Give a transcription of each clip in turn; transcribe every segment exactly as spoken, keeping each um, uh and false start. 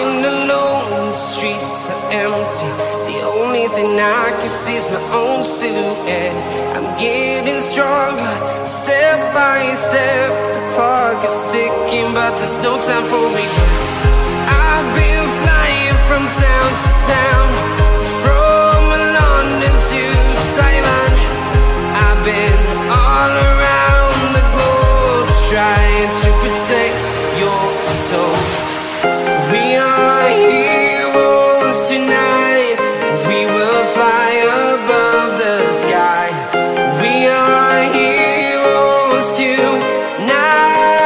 Walking alone, the streets are empty. The only thing I can see is my own silhouette. I'm getting stronger, step by step. The clock is ticking, but there's no time for regrets. I've been flying from town to town, from London to Taiwan. I've been all around the globe, trying to protect your soul. We are heroes tonight. We will fly above the sky. We are heroes tonight.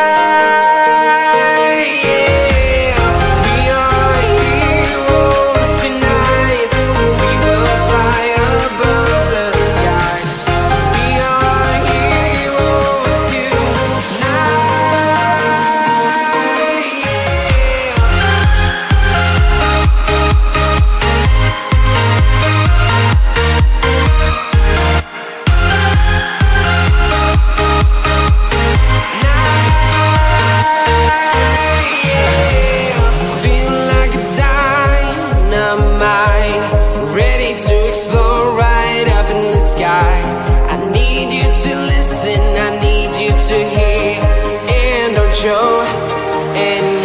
Yeah. We are heroes tonight. We will fly above the sky. We are heroes tonight. I need you to listen, I need you to hear, and don't show. And